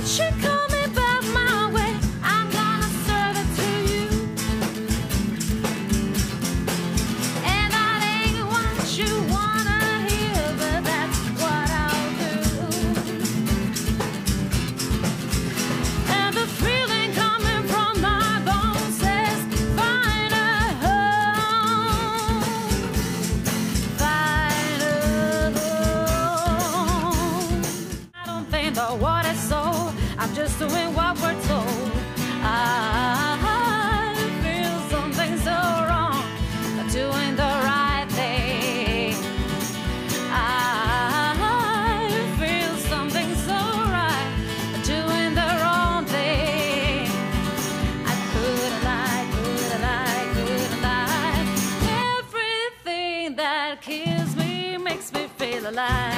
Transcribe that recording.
you call me back my way, I'm gonna serve it to you. And that ain't what you wanna hear, but that's what I'll do. And the feeling coming from my bones says, find a home, find a home. I don't think the water's so, I'm just doing what we're told. I feel something so wrong, but doing the right thing. I feel something so right, but doing the wrong thing. I couldn't lie, couldn't lie, couldn't lie. Everything that kills me makes me feel alive.